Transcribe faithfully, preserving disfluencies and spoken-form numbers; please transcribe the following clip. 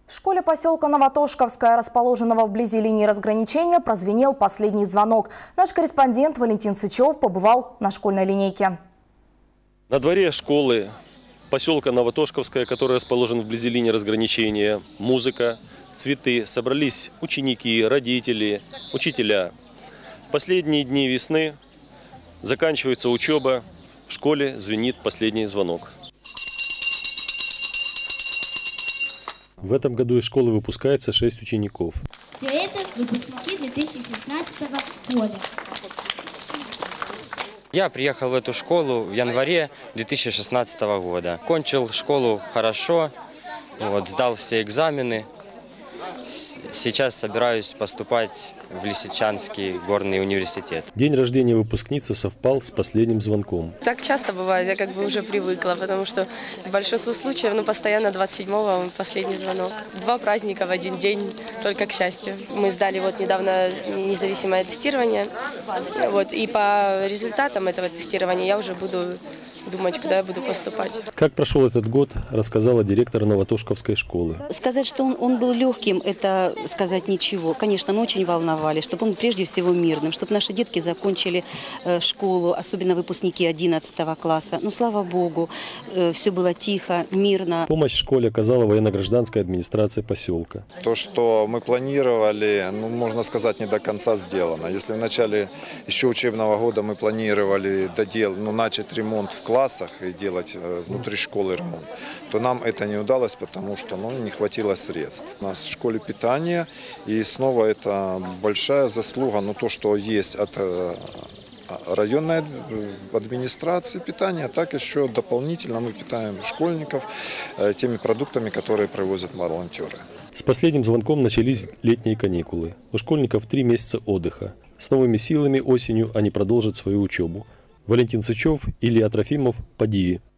В школе поселка Новотошковская, расположенного вблизи линии разграничения, прозвенел последний звонок. Наш корреспондент Валентин Сычев побывал на школьной линейке. На дворе школы поселка Новотошковская, который расположен вблизи линии разграничения, музыка, цветы. Собрались ученики, родители, учителя. Последние дни весны, заканчивается учеба, в школе звенит последний звонок. В этом году из школы выпускается шесть учеников. Все это выпускники две тысячи шестнадцатого года. Я приехал в эту школу в январе две тысячи шестнадцатого года. Кончил школу хорошо, вот, сдал все экзамены. Сейчас собираюсь поступать в Лисичанский горный университет. День рождения выпускницы совпал с последним звонком. Так часто бывает, я как бы уже привыкла, потому что в большинстве случаев, ну, постоянно двадцать седьмого последний звонок. Два праздника в один день, только к счастью. Мы сдали вот недавно независимое тестирование, вот, и по результатам этого тестирования я уже буду думать, куда я буду поступать. Как прошел этот год, рассказала директор Новотошковской школы. Сказать, что он, он был легким, это сказать ничего. Конечно, мы очень волновались, чтобы он прежде всего мирным, чтобы наши детки закончили э, школу, особенно выпускники одиннадцатого класса. Ну, слава богу, э, все было тихо, мирно. Помощь в школе оказала военно-гражданская администрация поселка. То, что мы планировали, ну, можно сказать, не до конца сделано. Если в начале еще учебного года мы планировали додел, ну, начать ремонт в классе, классах и делать внутри школы ремонт, то нам это не удалось, потому что ну, не хватило средств. У нас в школе питание, и снова это большая заслуга, но то, что есть от районной администрации питания, так еще дополнительно мы питаем школьников теми продуктами, которые привозят волонтеры. С последним звонком начались летние каникулы. У школьников три месяца отдыха. С новыми силами осенью они продолжат свою учебу. Валентин Сычев, Илья Трофимов, Падии.